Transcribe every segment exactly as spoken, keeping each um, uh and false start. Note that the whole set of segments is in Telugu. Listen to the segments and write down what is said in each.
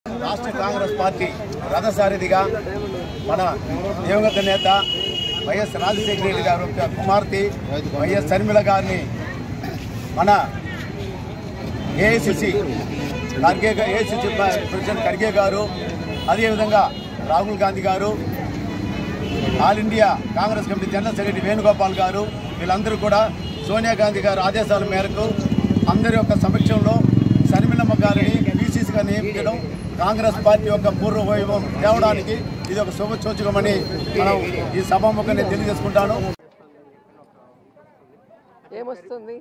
రాష్ట్ర కాంగ్రెస్ పార్టీ రథసారథిగా మన దివంగత నేత వైఎస్ రాజశేఖర రెడ్డి గారు కుమార్తె వైఎస్ షర్మిల గారిని మన AICC Kharge AICC president Kharge గారు, అదేవిధంగా రాహుల్ గాంధీ గారు, all India Congress committee general secretary Venugopal గారు, వీళ్ళందరూ కూడా సోనియా గాంధీ గారి ఆదేశాల మేరకు అందరి యొక్క సమక్షంలో షర్మిలమ్మ గారిని పీసీసీగా నియమించడం కాంగ్రెస్ పార్టీ యొక్క పూర్వ వైభవం తేవడానికి ఇది ఒక శుభ సూచకమని మనం ఈ సభాముఖంగా తెలియజేసుకుంటాను. ఏమొస్తుంది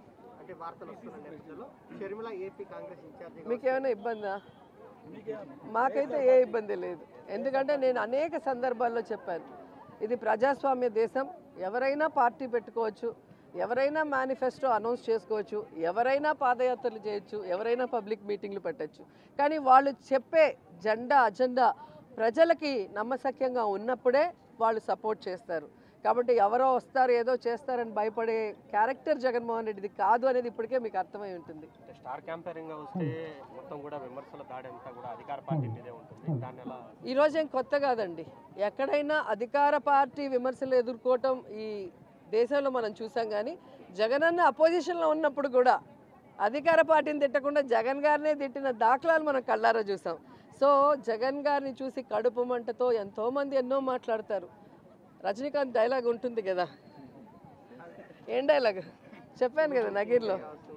మీకేమైనా ఇబ్బందా? మాకైతే ఏ ఇబ్బంది లేదు. ఎందుకంటే నేను అనేక సందర్భాల్లో చెప్పాను, ఇది ప్రజాస్వామ్య దేశం. ఎవరైనా పార్టీ పెట్టుకోవచ్చు, ఎవరైనా మేనిఫెస్టో అనౌన్స్ చేసుకోవచ్చు, ఎవరైనా పాదయాత్రలు చేయొచ్చు, ఎవరైనా పబ్లిక్ మీటింగ్లు పెట్టచ్చు. కానీ వాళ్ళు చెప్పే జెండా అజెండా ప్రజలకి నమ్మశక్యంగా ఉన్నప్పుడే వాళ్ళు సపోర్ట్ చేస్తారు. కాబట్టి ఎవరో వస్తారు ఏదో చేస్తారని భయపడే క్యారెక్టర్ జగన్మోహన్ రెడ్డిది కాదు అనేది ఇప్పటికే మీకు అర్థమై ఉంటుంది. స్టార్ క్యాంపెయినింగ్ వస్తే మొత్తం కూడా విమర్శల దాడి అంతా కూడా అధికార పార్టీ మీదే ఉంటుంది. దాన్ని ఎలా ఈరోజు ఏం కొత్త కాదండి. ఎక్కడైనా అధికార పార్టీ విమర్శలు ఎదుర్కోవటం ఈ దేశంలో మనం చూసాం. కానీ జగన్ అన్న అపోజిషన్లో ఉన్నప్పుడు కూడా అధికార పార్టీని తిట్టకుండా జగన్ గారినే తిట్టిన దాఖలాలు మనం కళ్ళారా చూసాం. సో జగన్ గారిని చూసి కడుపు మంటతో ఎంతోమంది ఎన్నో మాట్లాడతారు. రజనీకాంత్ డైలాగ్ ఉంటుంది కదా, ఏం డైలాగ్ చెప్పాను కదా నగీర్లో.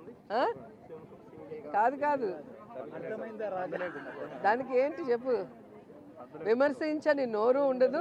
కాదు కాదు దానికి ఏంటి చెప్పు. విమర్శించని నోరు ఉండదు,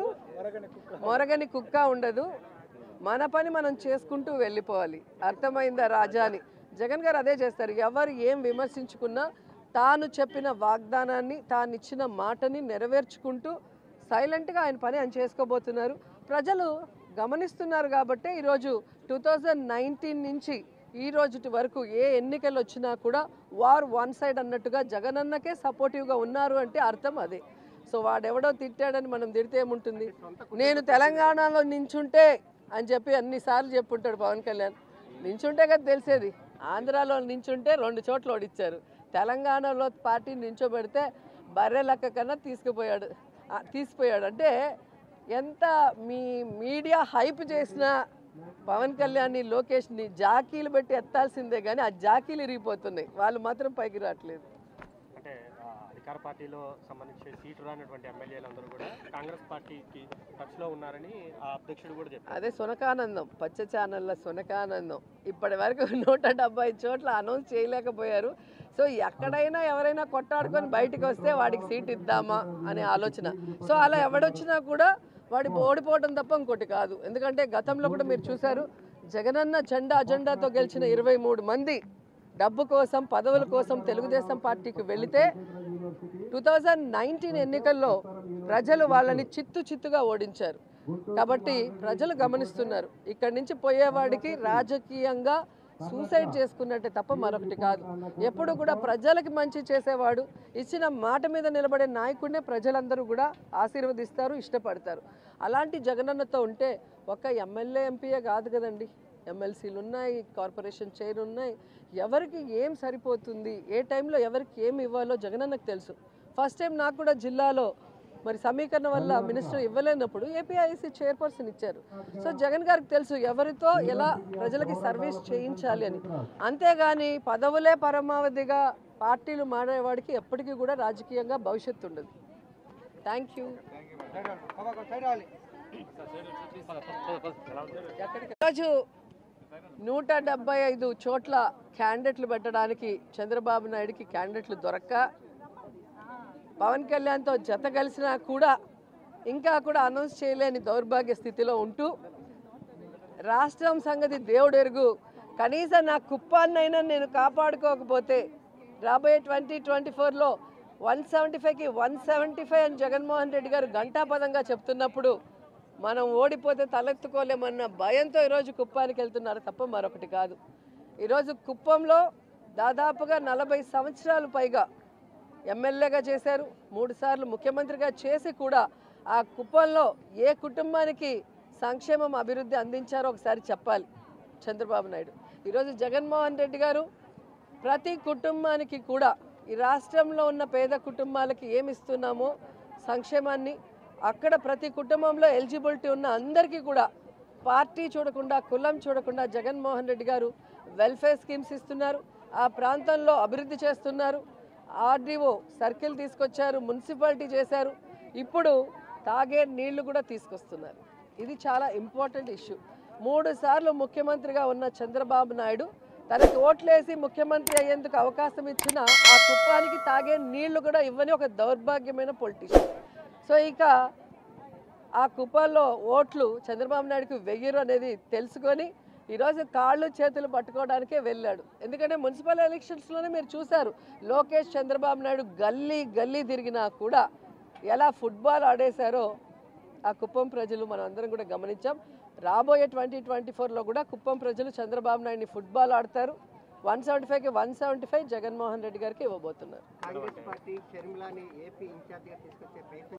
మొరగని కుక్క ఉండదు, మన పని మనం చేసుకుంటూ వెళ్ళిపోవాలి. అర్థమైందా రాజా అని జగన్ గారు అదే చేస్తారు. ఎవరు ఏం విమర్శించుకున్నా తాను చెప్పిన వాగ్దానాన్ని, తాను ఇచ్చిన మాటని నెరవేర్చుకుంటూ సైలెంట్గా ఆయన పని ఆయన చేసుకోబోతున్నారు. ప్రజలు గమనిస్తున్నారు. కాబట్టి ఈరోజు టూ థౌజండ్ నైన్టీన్ నుంచి ఈ రోజు వరకు ఏ ఎన్నికలు వచ్చినా కూడా వార్ వన్ సైడ్ అన్నట్టుగా జగనన్నకే సపోర్టివ్గా ఉన్నారు అంటే అర్థం అదే. సో వాడెవడో తిట్టాడని మనం తిడితే ఏముంటుంది. నేను తెలంగాణలో నించుంటే అని చెప్పి అన్నిసార్లు చెప్పుంటాడు పవన్ కళ్యాణ్. నించుంటే కదా తెలిసేది. ఆంధ్రాలో నించుంటే రెండు చోట్ల ఓడిచ్చారు. తెలంగాణలో పార్టీని నించోబెడితే బర్రె లెక్క కన్నా తీసుకుపోయాడు తీసిపోయాడు అంటే ఎంత మీ మీడియా హైప్ చేసిన పవన్ కళ్యాణ్ని, లోకేష్ని జాకీలు పెట్టి ఎత్తాల్సిందే కానీ ఆ జాకీలు ఇరిగిపోతున్నాయి. వాళ్ళు మాత్రం పైకి రావట్లేదు. అంటే అధికార పార్టీలో సంబంధించి సీటు రానటువంటి ఎమ్మెల్యేలందరూ కూడా కాంగ్రెస్ పార్టీకి టచ్లో ఉన్నారని ఆ అధ్యక్షుడు కూడా చెప్పారు. అదే సునకానందం, పచ్చ ఛానళ్ళ సునకానందం. ఇప్పటి వరకు నూట డెబ్బై చోట్ల అనౌన్స్ చేయలేకపోయారు. సో ఎక్కడైనా ఎవరైనా కొట్టాడుకొని బయటకు వస్తే వాడికి సీట్ ఇద్దామా అనే ఆలోచన. సో అలా ఎవడొచ్చినా కూడా వాడి ఓడిపోవడం తప్ప ఇంకోటి కాదు. ఎందుకంటే గతంలో కూడా మీరు చూశారు, జగనన్న జెండా అజెండాతో గెలిచిన ఇరవై మూడు మంది డబ్బు కోసం, పదవుల కోసం తెలుగుదేశం పార్టీకి వెళితే టూ థౌజండ్ నైన్టీన్ ఎన్నికల్లో ప్రజలు వాళ్ళని చిత్తు చిత్తుగా ఓడించారు. కాబట్టి ప్రజలు గమనిస్తున్నారు. ఇక్కడి నుంచి పోయేవాడికి రాజకీయంగా సూసైడ్ చేసుకున్నట్టే తప్ప మరొకటి కాదు. ఎప్పుడు కూడా ప్రజలకి మంచి చేసేవాడు, ఇచ్చిన మాట మీద నిలబడే నాయకుడినే ప్రజలందరూ కూడా ఆశీర్వదిస్తారు, ఇష్టపడతారు. అలాంటి జగనన్నతో ఉంటే ఒక్క ఎమ్మెల్యే ఎంపీయే కాదు కదండి, ఎమ్మెల్సీలు ఉన్నాయి, కార్పొరేషన్ చైర్ ఉన్నాయి. ఎవరికి ఏం సరిపోతుంది, ఏ టైంలో ఎవరికి ఏం ఇవ్వాలో జగనన్నకు తెలుసు. ఫస్ట్ టైం నాకు కూడా జిల్లాలో మరి సమీకరణ వల్ల మినిస్టర్ ఇవ్వలేనప్పుడు ఏపీఐసి చైర్పర్సన్ ఇచ్చారు. సో జగన్ గారికి తెలుసు ఎవరితో ఎలా ప్రజలకి సర్వీస్ చేయించాలి అని. అంతేగాని పదవులే పరమావధిగా పార్టీలు మారేవాడికి ఎప్పటికీ కూడా రాజకీయంగా భవిష్యత్తు ఉండదు. Thank you. ఈరోజు నూట డెబ్బై ఐదు చోట్ల క్యాండిడేట్లు పెట్టడానికి చంద్రబాబు నాయుడుకి క్యాండిడేట్లు దొరక్క, పవన్ కళ్యాణ్తో జత కలిసినా కూడా ఇంకా కూడా అనౌన్స్ చేయలేని దౌర్భాగ్య స్థితిలో ఉంటూ రాష్ట్రం సంగతి దేవుడు ఎరుగు, కనీసం నా కుప్పాన్నైనా నేను కాపాడుకోకపోతే రాబోయే ట్వంటీ ట్వంటీ ఫోర్లో వన్ సెవెంటీ ఫైవ్కి వన్ సెవెంటీ ఫైవ్ అని జగన్మోహన్ రెడ్డి గారు ఘంటాపదంగా చెప్తున్నప్పుడు మనం ఓడిపోతే తలెత్తుకోలేమన్న భయంతో ఈరోజు కుప్పానికి వెళ్తున్నారు తప్ప మరొకటి కాదు. ఈరోజు కుప్పంలో దాదాపుగా నలభై సంవత్సరాలు పైగా ఎమ్మెల్యేగా చేశారు, మూడు సార్లు ముఖ్యమంత్రిగా చేసి కూడా ఆ కుప్పంలో ఏ కుటుంబానికి సంక్షేమం అభివృద్ధి అందించారో ఒకసారి చెప్పాలి చంద్రబాబు నాయుడు. ఈరోజు జగన్మోహన్ రెడ్డి గారు ప్రతి కుటుంబానికి కూడా ఈ రాష్ట్రంలో ఉన్న పేద కుటుంబాలకి ఏమి ఇస్తున్నామో సంక్షేమాన్ని అక్కడ ప్రతి కుటుంబంలో ఎలిజిబిలిటీ ఉన్న అందరికీ కూడా పార్టీ చూడకుండా కులం చూడకుండా జగన్మోహన్ రెడ్డి గారు వెల్ఫేర్ స్కీమ్స్ ఇస్తున్నారు. ఆ ప్రాంతంలో అభివృద్ధి చేస్తున్నారు. ఆర్డీఓ సర్కిల్ తీసుకొచ్చారు, మున్సిపాలిటీ చేశారు, ఇప్పుడు తాగే నీళ్లు కూడా తీసుకొస్తున్నారు. ఇది చాలా ఇంపార్టెంట్ ఇష్యూ. మూడు సార్లు ముఖ్యమంత్రిగా ఉన్న చంద్రబాబు నాయుడు తనకి ఓట్లేసి ముఖ్యమంత్రి అయ్యేందుకు అవకాశం ఇచ్చిన ఆ కుప్పానికి తాగే నీళ్లు కూడా ఇవ్వని ఒక దౌర్భాగ్యమైన పొలిటీషియన్. సో ఇక ఆ కుప్పల్లో ఓట్లు చంద్రబాబు నాయుడుకి వెయ్యరు అనేది తెలుసుకొని ఈరోజు కాళ్ళు చేతులు పట్టుకోవడానికే వెళ్ళాడు. ఎందుకంటే మున్సిపల్ ఎలక్షన్స్లోనే మీరు చూశారు, లోకేష్ చంద్రబాబు నాయుడు గల్లీ గల్లీ తిరిగినా కూడా ఎలా ఫుట్బాల్ ఆడేశారో ఆ కుప్పం ప్రజలు మనం అందరం కూడా గమనించాం. రాబోయే ట్వంటీ ట్వంటీ ఫోర్లో కూడా కుప్పం ప్రజలు చంద్రబాబు నాయుడిని ఫుట్బాల్ ఆడతారు. వన్ సెవెంటీ ఫైవ్కి one seventy five Jaganmohan Reddy గారికి ఇవ్వబోతున్నారు. కాంగ్రెస్ పార్టీ షర్మిలాని ఏపీ ఇన్ఛార్జిగా తీసుకొచ్చే ప్రయత్నం